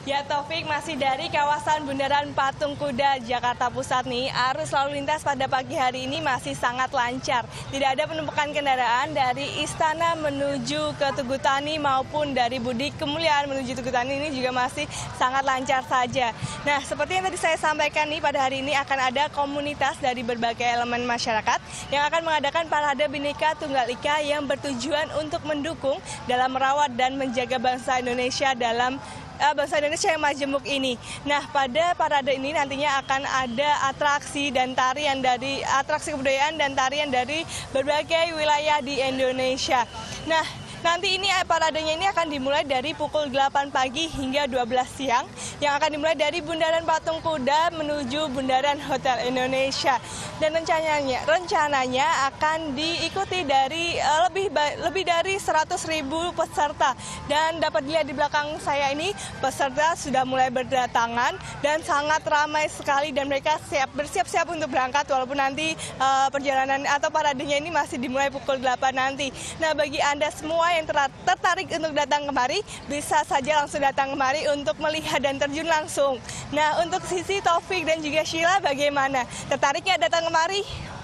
Ya Taufik, masih dari kawasan Bundaran Patung Kuda, Jakarta Pusat nih, arus lalu lintas pada pagi hari ini masih sangat lancar. Tidak ada penumpukan kendaraan dari Istana menuju ke Tugu Tani maupun dari Budi Kemuliaan menuju Tugu Tani ini juga masih sangat lancar saja. Nah, seperti yang tadi saya sampaikan nih, pada hari ini akan ada komunitas dari berbagai elemen masyarakat yang akan mengadakan parade Bhinneka Tunggal Ika yang bertujuan untuk mendukung dalam merawat dan menjaga bangsa Indonesia yang majemuk ini. Nah, pada parade ini nantinya akan ada atraksi kebudayaan dan tarian dari berbagai wilayah di Indonesia. Nah, nanti ini paradenya ini akan dimulai dari pukul 8 pagi hingga 12 siang yang akan dimulai dari Bundaran Patung Kuda menuju Bundaran Hotel Indonesia. Dan rencananya akan diikuti dari lebih dari 100.000 peserta. Dan dapat dilihat di belakang saya ini, peserta sudah mulai berdatangan dan sangat ramai sekali dan mereka bersiap-siap untuk berangkat walaupun nanti perjalanan atau paradenya ini masih dimulai pukul 8 nanti. Nah, bagi Anda semua yang tertarik untuk datang kemari, bisa saja langsung datang kemari untuk melihat dan terjun langsung. Nah, untuk Sisi, Taufik, dan juga Sheila bagaimana? Tertariknya datang kemari?